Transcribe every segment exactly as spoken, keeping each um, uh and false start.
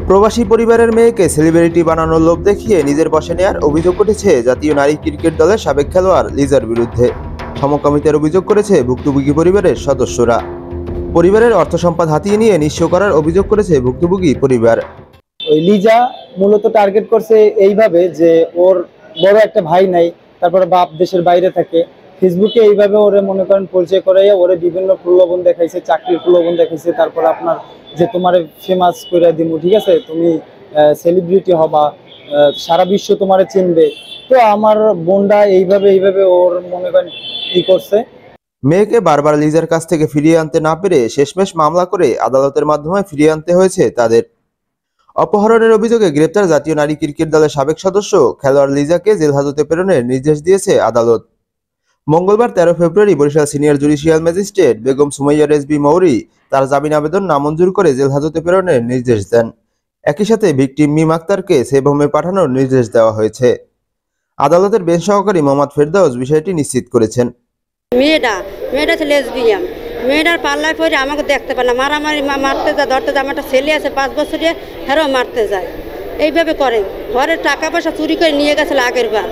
প্রবাসী পরিবারের মেয়েকে সেলিব্রিটি বানানোর লোভ দেখিয়ে নিজের বশে নেয়ার অভিযোগ উঠেছে জাতীয় নারী ক্রিকেট দলের সাবেক খেলোয়াড় লিজার বিরুদ্ধে। সমকামিতার অভিযোগ করেছে ভুক্তভোগী পরিবারের সদস্যরা। পরিবারের অর্থ সম্পদ হাতিয়ে নিয়ে নিঃস্ব করার অভিযোগ করেছে ভুক্তভোগী পরিবার। ওই লিজা মূলত টার্গেট করছে এইভাবে যে ওর বড় একটা ভাই নাই, তারপরে বাপ দেশের বাইরে থাকে, ফেসবুকে এইভাবে ওরে মনে করেন পরিচয় করাইয়া ওরে বিভিন্ন প্রলোভন দেখাইছে, চাকরির প্রলোভন দেখাইছে। তারপর আপনার যে তোমার ফেমাস করে দিমু, ঠিক আছে, তুমি সেলিব্রিটি হবা, সারা বিশ্ব তোমারে চিনবে। তো আমার বোনটা এইভাবে এইভাবে ওর মনে করেন কি করছে। মেয়েকে বারবার লিজার কাছ থেকে ফিরিয়ে আনতে না পেরে শেষমেশ মামলা করে আদালতের মাধ্যমে ফিরিয়ে আনতে হয়েছে তাদের। অপহরণের অভিযোগে গ্রেপ্তার জাতীয় নারী ক্রিকেট দলের সাবেক সদস্য খেলোয়াড় লিজাকে জেল হাজতে প্রেরণের নির্দেশ দিয়েছে আদালত। মঙ্গলবার তেরো ফেব্রুয়ারি Barishal senior judicial magistrate Begum Sumaiya Rezwi Mouri তার জামিন আবেদন নামঞ্জুর করে জেল হাজতে প্রেরণের নির্দেশ দেন। একই সাথে ভিকটিম মিম আক্তারকে সেভ হোমে পাঠানোর নির্দেশ দেওয়া হয়েছে। আদালতের বেঞ্চ সহকারী মোহাম্মদ ফেরদাউস বিষয়টি নিশ্চিত করেছেন। মেয়েটা মেয়েটা ছিল লেসবিয়ান, মেয়েটার পাল্লায় পরে আমাকে দেখতে পারে না, মারামারি মারতে যায়, ধরতে যায়। আমার একটা ছেলে আছে পাঁচ বছরে, হেরও মারতে যায়। এইভাবে করে ঘরের টাকা পয়সা চুরি করে নিয়ে গেছিল আগের বার।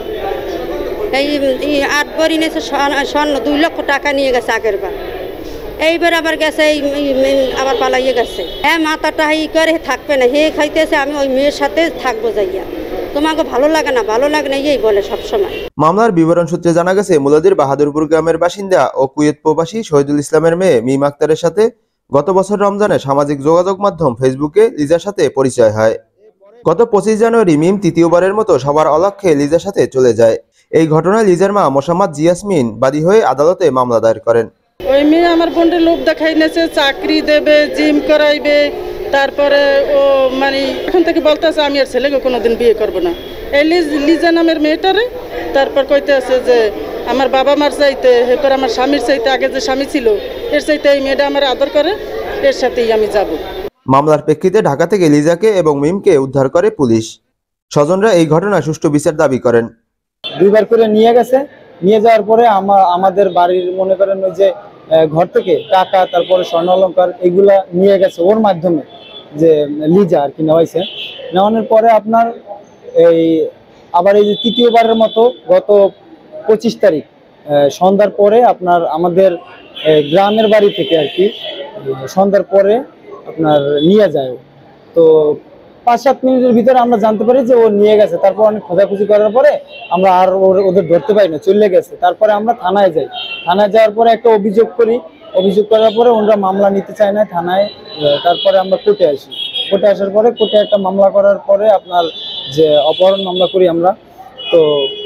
এই আট বড়ি নিয়েছে স্বর্ণ, দুই লক্ষ টাকা নিয়ে গেছে আগের বার। এইবার আবার গেছে আবার পালাইয়ে গেছে। হ্যাঁ, মাথাটা ই করে থাকবে না, হে খাইতেছে আমি ওই মেয়ের সাথে থাকবো যাইয়া, তোমাকে ভালো লাগে না ভালো লাগে না এই বলে সবসময়। মামলার বিবরণ সূত্রে জানা গেছে মুলাদির বাহাদুরপুর গ্রামের বাসিন্দা ও কুয়েত প্রবাসী শহীদুল ইসলামের মেয়ে মিম আক্তারের সাথে গত বছর রমজানে সামাজিক যোগাযোগ মাধ্যম ফেসবুকে লিজার সাথে পরিচয় হয়। গত পঁচিশ জানুয়ারি মিম তৃতীয়বারের মতো সবার অলক্ষ্যে লিজার সাথে চলে যায়। এই ঘটনায় লিজার মা মোসাম্মদ জিয়াসমিন বাদী হয়ে আদালতে মামলা দায়ের করেন। ওই মেয়ে আমার বোনের লোভ দেখাই নেছে, চাকরি দেবে, জিম করাইবে, তারপরে ও মানে এখন থেকে বলতেছে আমি আর ছেলেকে কোনোদিন বিয়ে করবো না। এই লিজা নামের মেয়েটারে তারপর কইতে আছে যে আমার বাবা মার চাইতে, এরপর আমার স্বামীর চাইতে, আগে যে স্বামী ছিল এর চাইতে এই মেয়েটা আমার আদর করে, এর সাথেই আমি যাব। মামলার প্রেক্ষিতে ঢাকা থেকে লিজাকে এবং মিমকে উদ্ধার করে পুলিশ। স্বজনরা এই ঘটনা সুষ্ঠু বিচার দাবি করেন। দুইবার করে নিয়ে গেছে, নিয়ে যাওয়ার পরে আমার আমাদের বাড়ির মনে করেন ওই যে ঘর থেকে টাকা, তারপরে স্বর্ণ অলঙ্কার এগুলা নিয়ে গেছে ওর মাধ্যমে, যে লিজা আর কি নেওয়াইছে। নেওয়ানোর পরে আপনার এই আবার এই যে তৃতীয়বারের মতো গত পঁচিশ তারিখ সন্ধ্যার পরে আপনার আমাদের গ্রামের বাড়ি থেকে আর কি সন্ধ্যার পরে আপনার নিয়ে যায়। তো পাঁচ সাত মিনিটের ভিতরে আমরা জানতে পারি যে ও নিয়ে গেছে। তারপর অনেক খোঁজাখুঁজি করার পরে আমরা আর ওদের ধরতে পারি না, চলে গেছে। তারপরে আমরা থানায় যাই, থানায় যাওয়ার পরে একটা অভিযোগ করি, অভিযোগ করার পরে ওনারা মামলা নিতে চায় না থানায়। তারপরে আমরা কোর্টে আসি, কোর্টে আসার পরে কোর্টে একটা মামলা করার পরে আপনার যে অপহরণ মামলা করি আমরা। তো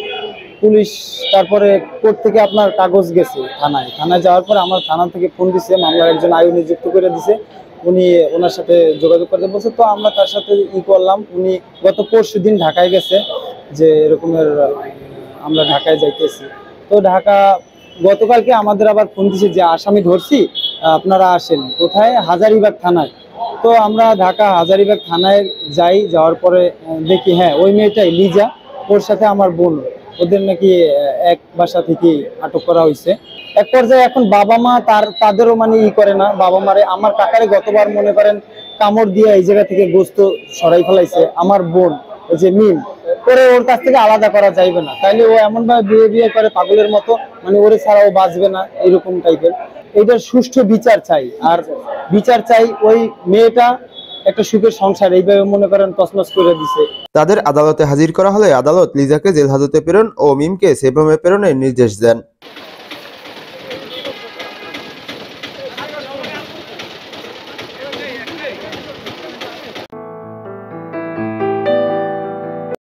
পুলিশ তারপরে কোর্ট থেকে আপনার কাগজ গেছে থানায়, থানায় যাওয়ার পরে আমার থানা থেকে ফোন দিছে, মামলার একজন আয়ু নিযুক্ত করে দিছে, উনি ওনার সাথে যোগাযোগ করতে বলছে। তো আমরা তার সাথে ই করলাম। উনি গত পরশু দিন ঢাকায় গেছে, যে এরকমের আমরা ঢাকায় যাইতেছি। তো ঢাকা গতকালকে আমাদের আবার ফোন দিছে যে আসামি ধরছি, আপনারা আসেন কোথায়, হাজারীবাগ থানায়। তো আমরা ঢাকা হাজারীবাগ থানায় যাই, যাওয়ার পরে দেখি হ্যাঁ ওই মেয়েটাই লিজা, ওর সাথে আমার বোন, ওদের নাকি এক বাসা থেকে আটক করা হয়েছে। এক পর্যায়ে এখন বাবা মা তার তাদেরও মানে ই করে না, বাবা মারে আমার কাকারে গতবার মনে করেন কামড় দিয়ে এই জায়গা থেকে গোস্ত সরাই ফেলাইছে। আমার বোন ওই যে মিম, করে ওর কাছ থেকে আলাদা করা যাইবে না, তাইলে ও এমন ভাবে বিয়ে বিয়ে করে পাগলের মতো, মানে ওরে ছাড়া ও বাঁচবে না, এরকম টাইপের। এইটার সুষ্ঠু বিচার চাই, আর বিচার চাই ওই মেয়েটা একটা সুখের সংসার এইভাবে মনে করেন তছনছ করে দিছে। তাদের আদালতে হাজির করা হলে আদালত লিজাকে জেল হাজতে প্রেরণ ও মিমকে সেভ হোমে প্রেরণের নির্দেশ দেন।